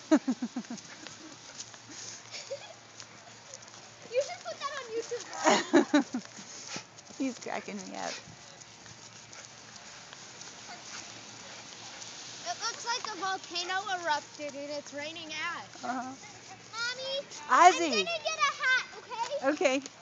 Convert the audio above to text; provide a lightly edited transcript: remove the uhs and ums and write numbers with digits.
You should put that on YouTube, Mommy. He's cracking me up. It looks like a volcano erupted and it's raining ash. Uh-huh. Mommy, Ozzy. I'm gonna get a hat, okay? Okay.